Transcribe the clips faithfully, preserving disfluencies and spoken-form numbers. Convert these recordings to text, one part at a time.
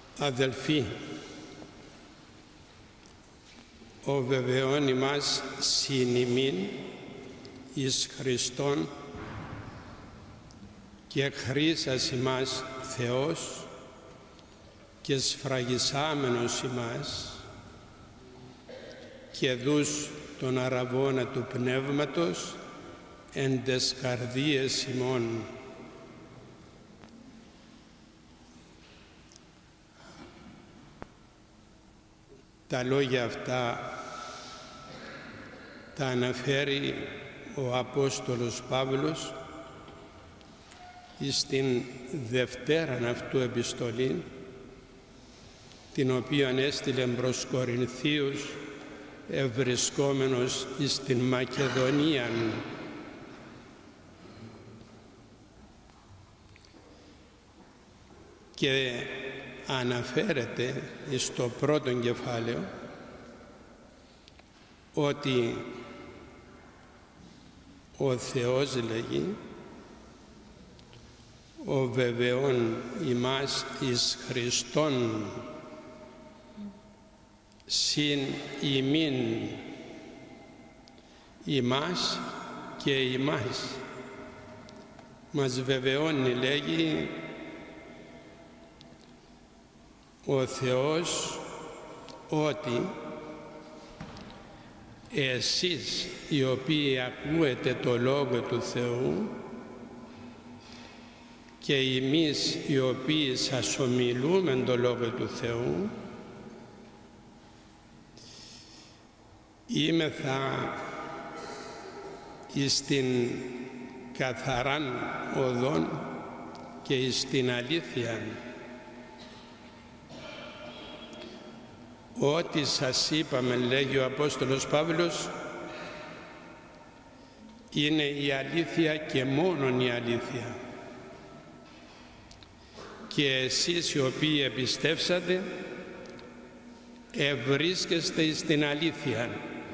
Αδελφοί, ο βεβαιών ημάς συν ημίν εις Χριστόν και χρήσας ημάς Θεός και σφραγισάμενος ημάς και δούς τον αραβώνα του Πνεύματος εν τες καρδίες ημών. Τα λόγια αυτά τα αναφέρει ο Απόστολος Παύλος στην δευτέραν αυτού επιστολή, την οποία έστειλε προς Κορινθίους ευρισκόμενος στην Μακεδονία. Και αναφέρεται στο πρώτο κεφάλαιο ότι ο Θεός, λέγει, ο βεβαιών ημάς εις Χριστόν συν ημίν, ημάς και ημάς. Μας βεβαιώνει, λέγει, ο Θεός ότι εσείς οι οποίοι ακούετε το Λόγο του Θεού και εμείς οι οποίοι σας ομιλούμε το Λόγο του Θεού, είμεθα εις την καθαράν οδόν και εις την αλήθεια. Ό,τι σας είπαμε, λέγει ο Απόστολος Παύλος, είναι η αλήθεια και μόνον η αλήθεια. Και εσείς οι οποίοι εμπιστεύσατε, ευρίσκεστε στην αλήθεια.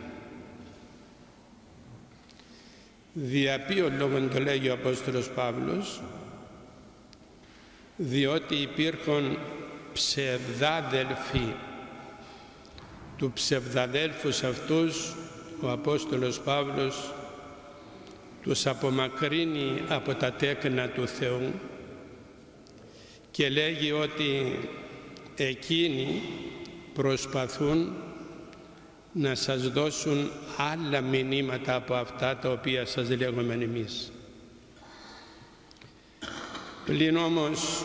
Δια ποιον λόγον το λέγει ο Απόστολος Παύλος? Διότι υπήρχαν ψευδάδελφοι. Του ψευδαδέλφους αυτούς ο Απόστολος Παύλος τους απομακρύνει από τα τέκνα του Θεού και λέγει ότι εκείνοι προσπαθούν να σας δώσουν άλλα μηνύματα από αυτά τα οποία σας λέγουμε εμείς. Πλην όμως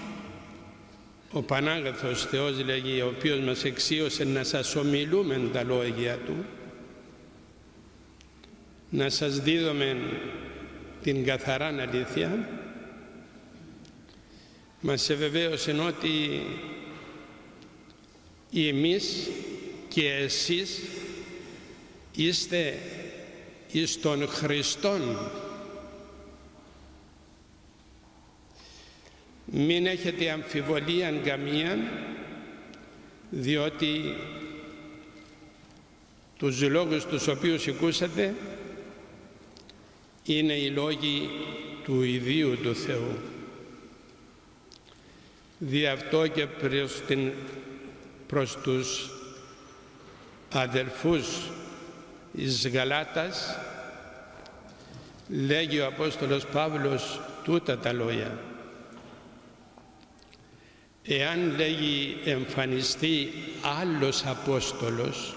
ο Πανάγαθος Θεός, λέγει, ο οποίος μας εξίωσε να σας ομιλούμε τα λόγια Του, να σας δίδουμε την καθαράν αλήθεια, μας ευεβαίωσε ότι εμείς και εσείς είστε εις τον Χριστόν. Μην έχετε αμφιβολία καμία, διότι τους λόγους τους οποίους ακούσατε είναι οι λόγοι του ιδίου του Θεού. Δι' αυτό και προς, την, προς τους αδελφούς εις Γαλάτας λέγει ο Απόστολος Παύλος τούτα τα λόγια. Εάν, λέγει, εμφανιστεί άλλος Απόστολος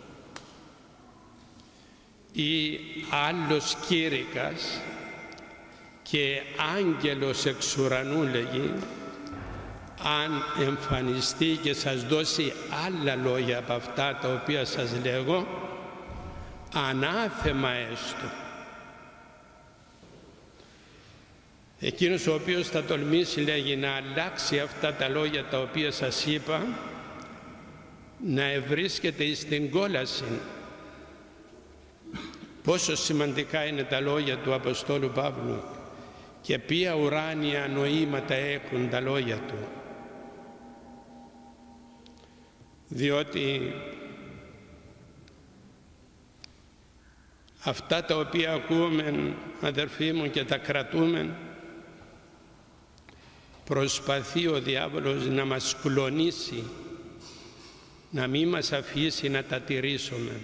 ή άλλος κήρυκας και άγγελος εξ ουρανού, λέγει, αν εμφανιστεί και σας δώσει άλλα λόγια από αυτά τα οποία σας λέγω, ανάθεμα έστω. Εκείνος ο οποίος θα τολμήσει, λέγει, να αλλάξει αυτά τα λόγια τα οποία σας είπα, να ευρίσκεται στην κόλαση. Πόσο σημαντικά είναι τα λόγια του Αποστόλου Παύλου και ποια ουράνια νοήματα έχουν τα λόγια του. Διότι αυτά τα οποία ακούμε, αδερφοί μου, και τα κρατούμε, προσπαθεί ο διάβολος να μας κλονίσει, να μην μας αφήσει να τα τηρήσουμε.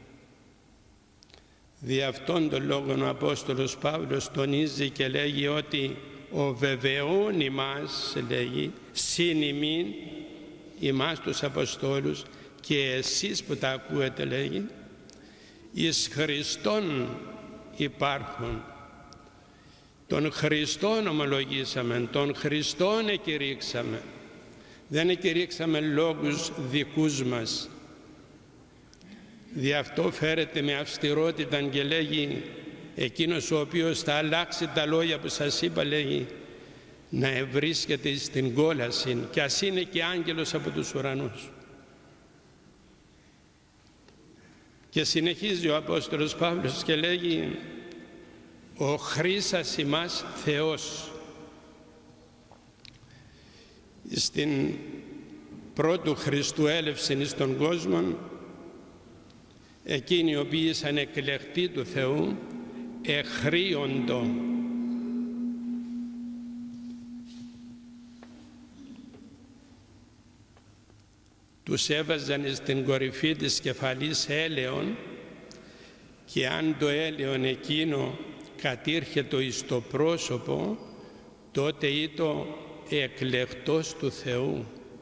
Δι' αυτόν τον λόγο ο Απόστολος Παύλος τονίζει και λέγει ότι ο βεβαιών ημάς, λέγει, συν ημίν, ημάς τους Αποστόλους, και εσείς που τα ακούετε, λέγει, εις Χριστόν υπάρχουν. Τον Χριστόν ομολογήσαμε, τον Χριστόν εκηρύξαμε. Δεν εκηρύξαμε λόγους δικούς μας. Δι' αυτό φέρεται με αυστηρότητα και λέγει, εκείνος ο οποίος θα αλλάξει τα λόγια που σας είπα, λέγει, να ευρίσκεται στην κόλαση, και ας είναι και άγγελος από τους ουρανούς. Και συνεχίζει ο Απόστολος Παύλος και λέγει, ο χρήσας ημάς Θεός. Στην πρώτου Χριστού έλευσιν εις τον κόσμο, εκείνοι οι οποίοι ήσαν εκλεκτοί του Θεού, εχρίοντο. Τους έβαζαν στην κορυφή της κεφαλής έλεον, και αν το έλεον εκείνο κατήρχετο εις το πρόσωπο, τότε ήτο εκλεκτός του Θεού.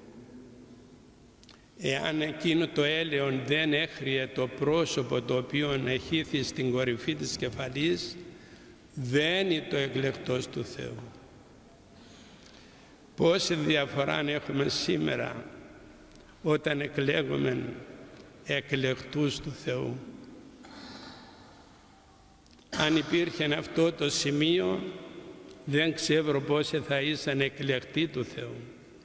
Εάν εκείνο το έλεον δεν έχριε το πρόσωπο το οποίο εχήθη στην κορυφή της κεφαλής, δεν είναι το εκλεκτός του Θεού. Πόση διαφορά έχουμε σήμερα όταν εκλέγουμε εκλεκτούς του Θεού. Αν υπήρχε αυτό το σημείο, δεν ξέρω πόσοι θα ήσαν εκλεκτοί του Θεού.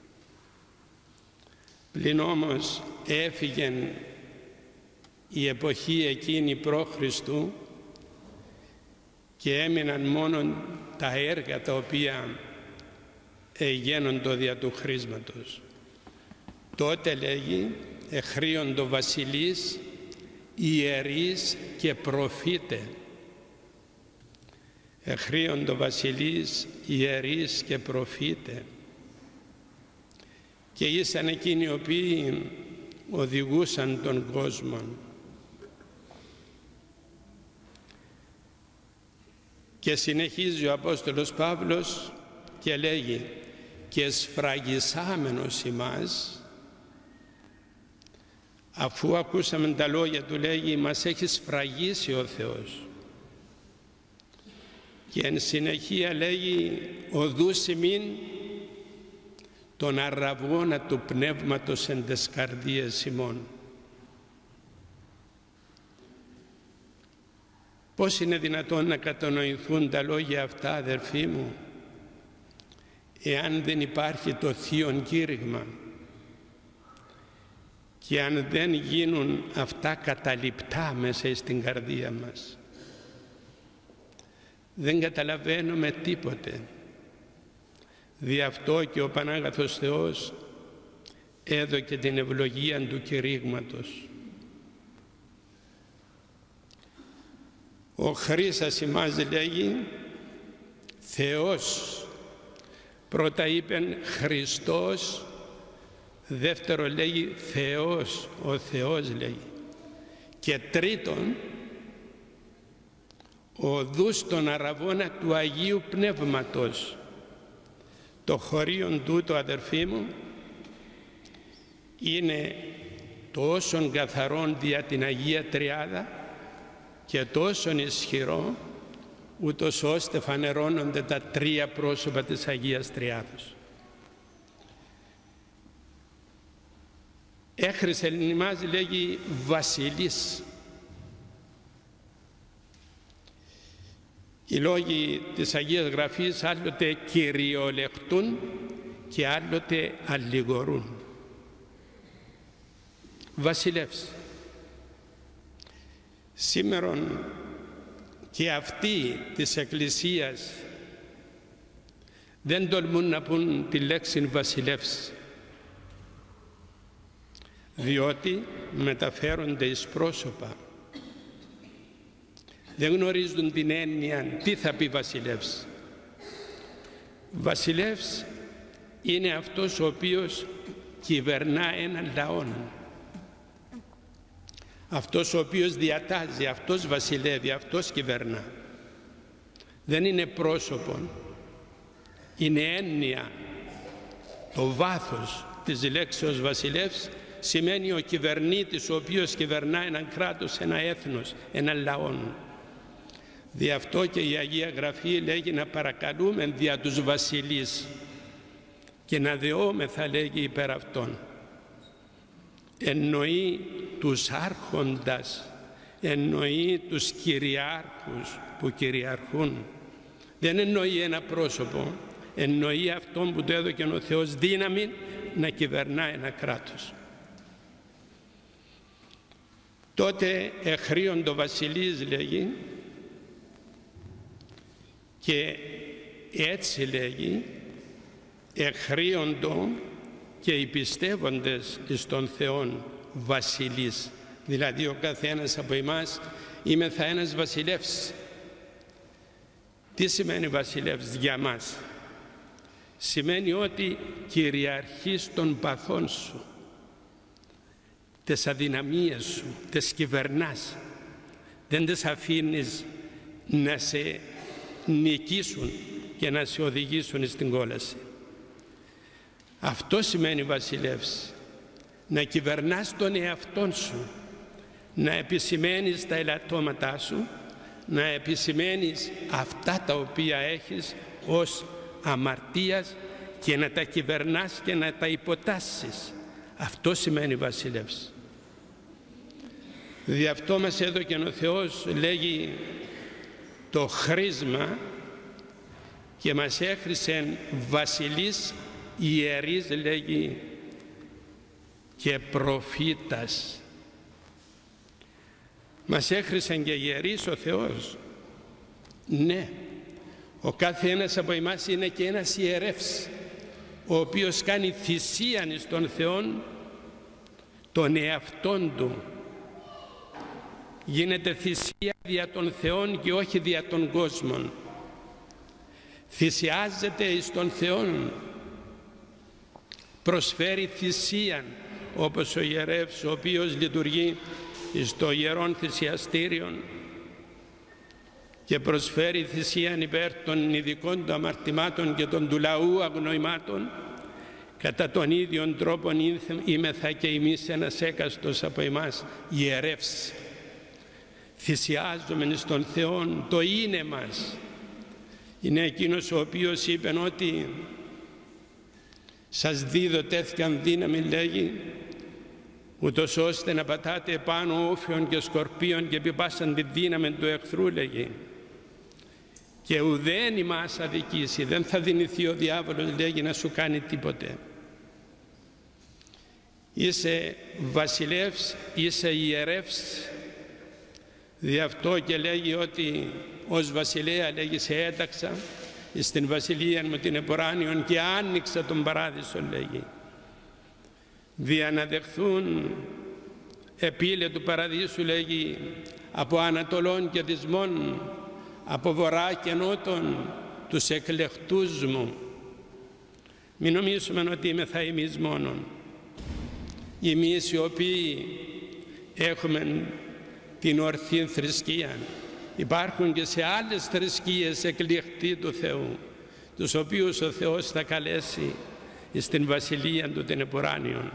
Πλην όμως έφυγε η εποχή εκείνη προ Χριστού και έμειναν μόνο τα έργα τα οποία εγένοντο δια του χρήσματος. Τότε, λέγει, εχρίοντο βασιλείς, ιερείς και προφήτε. Εχρίοντο βασιλείς, ιερείς και προφήτε. Και ήσαν εκείνοι οι οποίοι οδηγούσαν τον κόσμο. Και συνεχίζει ο Απόστολος Παύλος και λέγει, και σφραγισάμενος ημάς, αφού ακούσαμε τα λόγια του, λέγει, μας έχει σφραγίσει ο Θεός. Και εν συνεχεία λέγει, οδούς ημίν τον αραβώνα του πνεύματος εν τες καρδίες ημών. Πώς είναι δυνατόν να κατανοηθούν τα λόγια αυτά, αδερφοί μου, εάν δεν υπάρχει το θείον κήρυγμα και αν δεν γίνουν αυτά καταληπτά μέσα στην καρδία μας? Δεν καταλαβαίνουμε τίποτε. Δι' αυτό και ο Πανάγαθος Θεός έδωκε την ευλογία του κηρύγματος. Ο χρήσας ημάς, λέγει, Θεός. Πρώτα είπεν Χριστός, δεύτερο λέγει Θεός, ο Θεός λέγει. Και τρίτον, ο δούς των αραβώνα του Αγίου Πνεύματος. Το χωρίον τούτο, αδερφοί μου, είναι τόσον καθαρόν δια την Αγία Τριάδα και τόσον ισχυρό, ούτως ώστε φανερώνονται τα τρία πρόσωπα της Αγίας Τριάδος. Έχρισε εμάς, λέγει, βασιλής. Οι λόγοι της Αγίας Γραφής άλλοτε κυριολεκτούν και άλλοτε αλληγορούν. Βασιλεύς. Σήμερον και αυτοί της Εκκλησίας δεν τολμούν να πούν τη λέξη βασιλεύς, διότι μεταφέρονται εις πρόσωπα. Δεν γνωρίζουν την έννοια τι θα πει βασιλεύς. Βασιλεύς είναι αυτός ο οποίος κυβερνά έναν λαό. Αυτός ο οποίος διατάζει, αυτός βασιλεύει, αυτός κυβερνά. Δεν είναι πρόσωπο, είναι έννοια. Το βάθος της λέξεως βασιλεύς σημαίνει ο κυβερνήτης ο οποίος κυβερνά έναν κράτος, ένα έθνος, ένα λαό. Δι' αυτό και η Αγία Γραφή λέγει να παρακαλούμε δια τους βασιλείς και να δεόμεθα, λέγει, υπέρ αυτών. Εννοεί τους άρχοντας, εννοεί τους κυριάρχους που κυριαρχούν. Δεν εννοεί ένα πρόσωπο, εννοεί αυτόν που του έδωκε ο Θεός δύναμη να κυβερνά ένα κράτος. Τότε εχρίοντο βασιλείς, λέγει, και έτσι, λέγει, εχρίοντο και οι πιστεύοντες εις τον Θεόν βασιλείς. Δηλαδή ο καθένας από εμάς είμαι θα ένας βασιλεύς. Τι σημαίνει βασιλεύς για μας? Σημαίνει ότι κυριαρχείς των παθών σου, τις αδυναμίες σου, τις κυβερνάς. Δεν τις αφήνεις να σε νικήσουν και να σε οδηγήσουν στην κόλαση. Αυτό σημαίνει βασιλεύς. Να κυβερνάς τον εαυτόν σου, να επισημαίνεις τα ελαττώματά σου, να επισημαίνεις αυτά τα οποία έχεις ως αμαρτίας και να τα κυβερνάς και να τα υποτάσσεις. Αυτό σημαίνει βασιλεύς. Δι' αυτό μας έδωκε ο Θεός, λέγει, το χρήσμα και μας έχρισεν βασιλείς, ιερείς, λέγει, και προφήτας. Μας έχρισεν και ιερείς ο Θεός. Ναι, ο κάθε ένας από εμάς είναι και ένας ιερεύς, ο οποίος κάνει θυσίαν εις τον Θεόν τον εαυτόν του. Γίνεται θυσία δια των Θεών και όχι δια των κόσμων. Θυσιάζεται εις τον Θεόν, προσφέρει θυσίαν, όπως ο ιερεύς ο οποίος λειτουργεί στο Ιερόν Θυσιαστήριον και προσφέρει θυσίαν υπέρ των ειδικών του αμαρτημάτων και των του λαού αγνοημάτων. Κατά τον ίδιον τρόπον είμεθα και εμείς ένας έκαστος από εμάς ιερεύς. Θυσιάζομεν στον Θεόν το είναι μας. Είναι εκείνος ο οποίος είπε ότι σας δίδω τέτοιαν δύναμη, λέγει, ούτως ώστε να πατάτε πάνω όφιων και σκορπίων και επί πάσαν τη δύναμη του εχθρού, λέγει, και ουδέν ημάς αδικήσει, δεν θα δυνηθεί ο διάβολος, λέγει, να σου κάνει τίποτε. Είσαι βασιλεύς, είσαι ιερεύς. Δι' αυτό και λέγει ότι ως βασιλέα, λέγει, σε έταξα στην βασιλεία μου την εποράνιον και άνοιξα τον παράδεισο, λέγει. Δια να δεχθούν επίλε του παραδείσου, λέγει, από ανατολών και δυσμών, από βορρά και νότων, τους εκλεκτούς μου. Μην νομίζουμε ότι είμαι θα εμείς μόνον. Εμείς οι οποίοι έχουμε την ορθή θρησκεία. Υπάρχουν και σε άλλες θρησκείες εκλεκτοί του Θεού, τους οποίους ο Θεός θα καλέσει στην βασιλεία του την επουράνιον.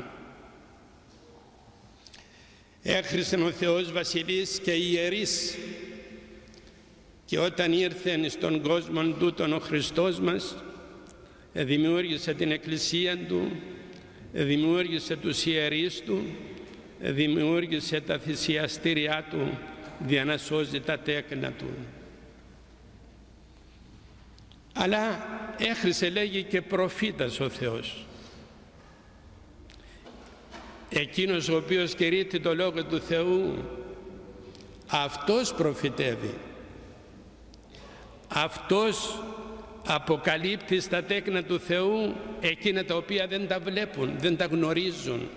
Έχρισεν ο Θεός βασιλείς και ιερείς, και όταν ήρθε στον κόσμο τούτον ο Χριστός μας, δημιούργησε την εκκλησία του, δημιούργησε τους ιερείς του, δημιούργησε τα θυσιαστήριά του για να σώζει τα τέκνα του. Αλλά έχρισε, λέγει, και προφήτας ο Θεός. Εκείνος ο οποίος κηρύττει το Λόγο του Θεού, αυτός προφητεύει. Αυτός αποκαλύπτει στα τέκνα του Θεού εκείνα τα οποία δεν τα βλέπουν, δεν τα γνωρίζουν.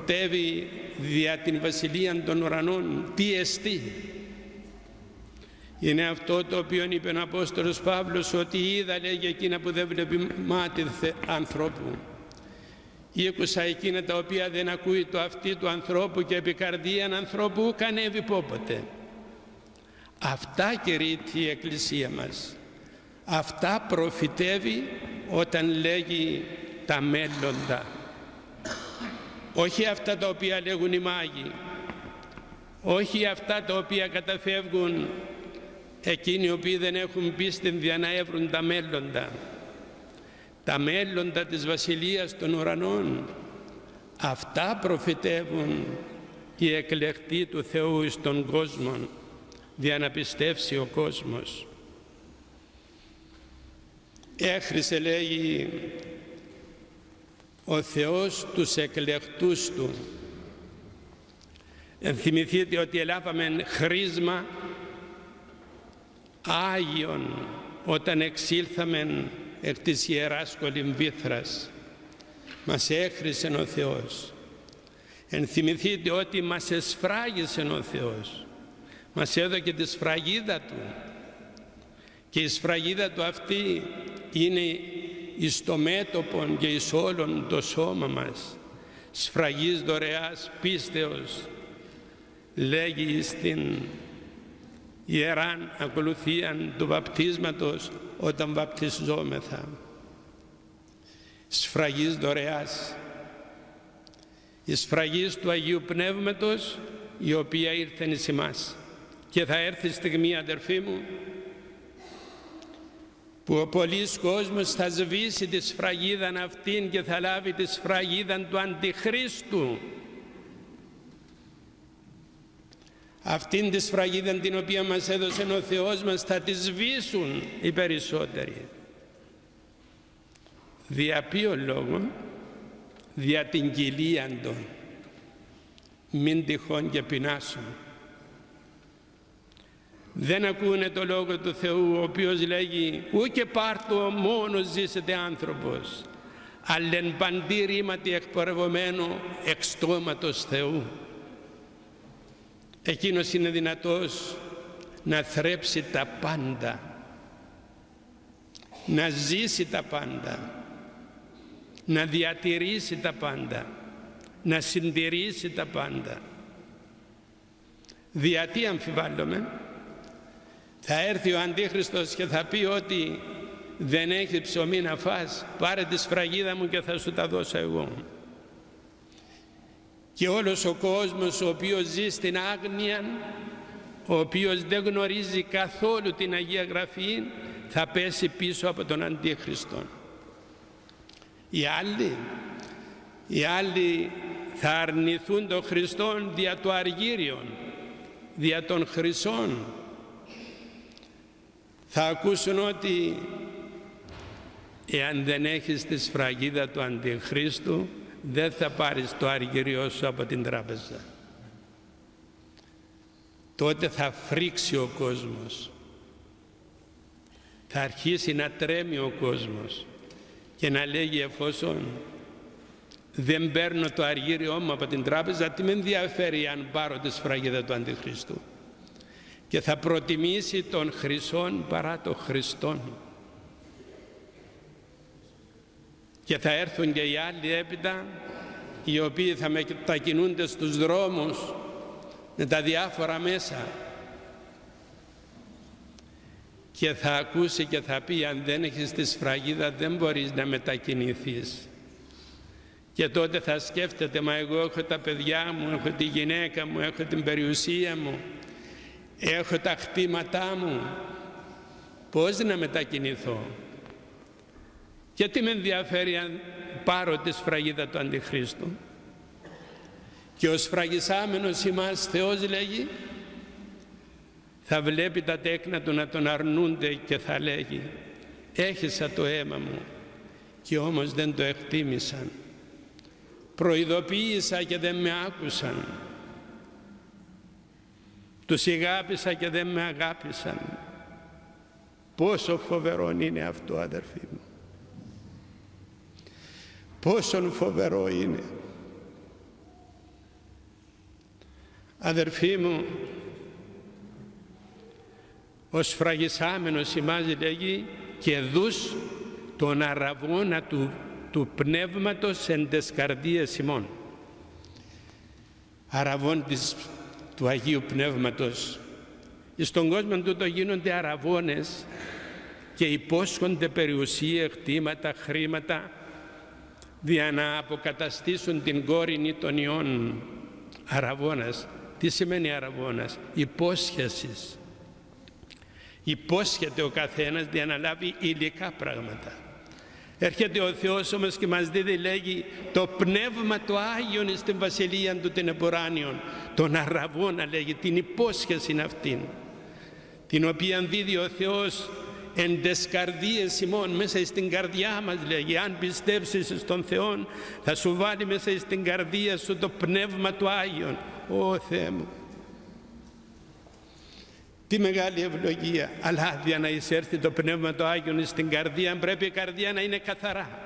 Προφητεύει δια την βασιλεία των ουρανών τι εστί. Είναι αυτό το οποίο είπε ο Απόστολος Παύλος, ότι είδα, λέγει, εκείνα που δεν βλέπει μάτι ανθρώπου. Ήκουσα εκείνα τα οποία δεν ακούει το αυτί του ανθρώπου και επί καρδίαν ανθρώπου ου κανέβη πόποτε. Αυτά κηρύττει η Εκκλησία μας. Αυτά προφητεύει όταν λέγει τα μέλλοντα. Όχι αυτά τα οποία λέγουν οι μάγοι. Όχι αυτά τα οποία καταφεύγουν εκείνοι οι οποίοι δεν έχουν πίστη για να έβρουν τα μέλλοντα. Τα μέλλοντα της Βασιλείας των Ουρανών. Αυτά προφητεύουν οι εκλεκτοί του Θεού εις τον κόσμο, για να πιστεύσει ο κόσμος. Έχρισε, λέγει, ο Θεός τους εκλεκτούς Του. Ενθυμηθείτε ότι ελάβαμε χρίσμα Άγιον όταν εξήλθαμε εκ της Ιεράς Κολυμβήθρας. Μας έχρισε ο Θεός. Ενθυμηθείτε ότι μας εσφράγισε ο Θεός. Μας έδωκε τη σφραγίδα Του. Και η σφραγίδα Του αυτή είναι εις το μέτωπον και εις όλον το σώμα μας. Σφραγής δωρεάς πίστεως, λέγει στην Ιεράν ακολουθίαν του βαπτίσματος όταν βαπτιζόμεθα. Σφραγής δωρεάς. Η σφραγής του Αγίου Πνεύματος, η οποία ήρθε εις εμάς. Και θα έρθει στιγμή, αδερφοί μου, που ο πολλής κόσμος θα σβήσει τη σφραγίδαν αυτήν και θα λάβει τη σφραγίδαν του Αντιχρίστου. Αυτήν τη σφραγίδαν την οποία μας έδωσε ο Θεός μας θα τη σβήσουν οι περισσότεροι. Δια ποιον λόγο? Δια την κοιλίαν των. Μην τυχόν και πεινάσουν. Δεν ακούνε το Λόγο του Θεού, ο οποίος λέγει «Ούκε πάρτο μόνος ζήσετε άνθρωπος, αλλά εν παντή ρήματι εκπορευωμένο εξ στόματος Θεού». Εκείνος είναι δυνατός να θρέψει τα πάντα, να ζήσει τα πάντα, να διατηρήσει τα πάντα, να συντηρήσει τα πάντα. Δια τι αμφιβάλλομαι? Θα έρθει ο Αντίχριστος και θα πει ότι δεν έχει ψωμί να φας, πάρε τη σφραγίδα μου και θα σου τα δώσω εγώ. Και όλος ο κόσμος ο οποίος ζει στην άγνοια, ο οποίος δεν γνωρίζει καθόλου την Αγία Γραφή, θα πέσει πίσω από τον Αντίχριστο. Οι άλλοι, οι άλλοι θα αρνηθούν τον Χριστόν δια το αργύριον, δια των χρυσών. Θα ακούσουν ότι εάν δεν έχεις τη σφραγίδα του Αντιχρίστου, δεν θα πάρεις το αργυριό σου από την τράπεζα. Τότε θα φρίξει ο κόσμος. Θα αρχίσει να τρέμει ο κόσμος και να λέγει, εφόσον δεν παίρνω το αργύριό μου από την τράπεζα, τι με ενδιαφέρει αν πάρω τη σφραγίδα του Αντιχρίστου? Και θα προτιμήσει τον χρυσόν παρά τον Χριστόν. Και θα έρθουν και οι άλλοι έπειτα, οι οποίοι θα μετακινούνται στους δρόμους με τα διάφορα μέσα, και θα ακούσει και θα πει, αν δεν έχεις τη σφραγίδα δεν μπορείς να μετακινηθείς. Και τότε θα σκέφτεται, μα εγώ έχω τα παιδιά μου, έχω τη γυναίκα μου, έχω την περιουσία μου, έχω τα χτήματά μου, πώς να μετακινηθώ? Και τι με ενδιαφέρει αν πάρω τη σφραγίδα του Αντιχρίστου? Και ο σφραγισάμενος ημάς Θεός, λέγει, θα βλέπει τα τέκνα του να τον αρνούνται και θα λέγει, έχισα το αίμα μου και όμως δεν το εκτίμησαν. Προειδοποίησα και δεν με άκουσαν. Τους αγάπησα και δεν με αγάπησαν. Πόσο φοβερό είναι αυτό, αδερφοί μου. Πόσο φοβερό είναι. Αδερφοί μου, ο σφραγισάμενος ημάς, λέγει, και δους τον αραβώνα του, του πνεύματος εν τες καρδίες ημών. Αραβών της, του Αγίου Πνεύματος. Στον κόσμο τούτο γίνονται αραβώνες και υπόσχονται περιουσία, κτήματα, χρήματα, για να αποκαταστήσουν την κόρηνη των ιών. Αραβώνας. Τι σημαίνει αραβώνας? Υπόσχεσης. Υπόσχεται ο καθένας για να λάβει υλικά πράγματα. Έρχεται ο Θεός όμως και μας δίδει, λέγει, το πνεύμα το Άγιον στην βασιλεία του την επουράνιον. Τον αραβώνα, λέγει, την υπόσχεση αυτήν, την οποία δίδει ο Θεός εν τες καρδίες ημών, μέσα στην καρδιά μας, λέγει. Αν πιστέψεις στον Θεό, θα σου βάλει μέσα στην καρδία σου το πνεύμα του Άγιον. Ω Θεέ μου, τι μεγάλη ευλογία. Αλλά για να εισέρθει το πνεύμα του Άγιον στην καρδία, πρέπει η καρδία να είναι καθαρά.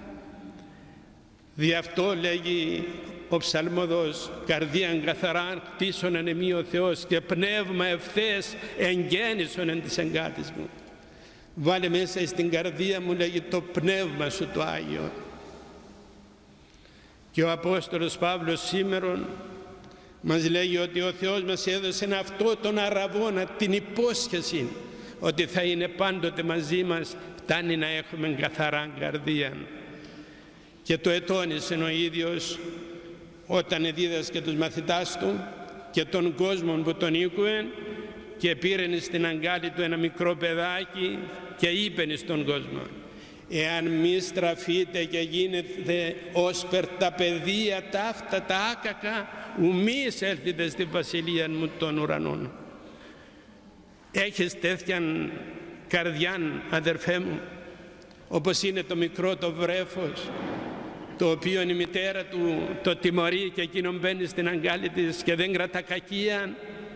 Δι' αυτό λέγει ο ψαλμοδός, καρδίαν καθαράν χτίσον εν εμεί ο Θεός και πνεύμα ευθέες εγγέννησον εν της εγκάτης μου. Βάλε μέσα στην καρδία μου, λέγει, το πνεύμα σου το Άγιο. Και ο Απόστολος Παύλος σήμερον μας λέγει ότι ο Θεός μας έδωσε αυτό τον αραβώνα, την υπόσχεση ότι θα είναι πάντοτε μαζί μας. Φτάνει να έχουμε καθαρά καρδία. Και το ετώνησε ο ίδιος όταν δίδασκε τους μαθητάς του και τον κόσμο που τον ήκουε, και πήρε στην αγκάλη του ένα μικρό παιδάκι και είπε στον κόσμο, εάν μη στραφείτε και γίνετε ως περ τα παιδεία ταύτα τα άκακα, ουμή έλθετε στη βασιλεία μου των ουρανών. Έχεις τέτοια καρδιά, αδερφέ μου, όπως είναι το μικρό το βρέφος, το οποίο η μητέρα του το τιμωρεί και εκείνον μπαίνει στην αγκάλη της και δεν κρατά κακία.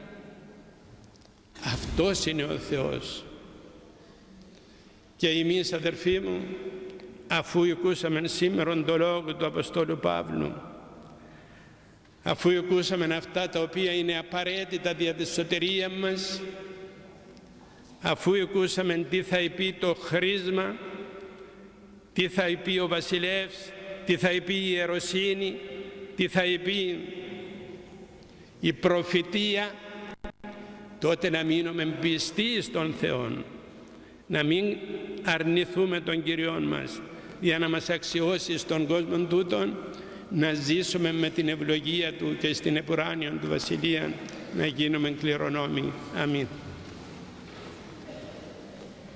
Αυτός είναι ο Θεός. Και εμείς, αδερφοί μου, αφού ακούσαμε σήμερα το λόγο του Αποστόλου Παύλου, αφού ακούσαμε αυτά τα οποία είναι απαραίτητα για τη σωτηρία μας, αφού ακούσαμε τι θα πει το χρήσμα, τι θα πει ο βασιλεύς, τι θα πει η ιεροσύνη, τι θα πει η προφητεία, τότε να μείνουμε πιστοί στον Θεό, να μην αρνηθούμε τον Κυριόν μας, για να μας αξιώσει στον κόσμο τούτον, να ζήσουμε με την ευλογία Του και στην επουράνιον του Βασιλεία να γίνουμε κληρονόμοι. Αμήν.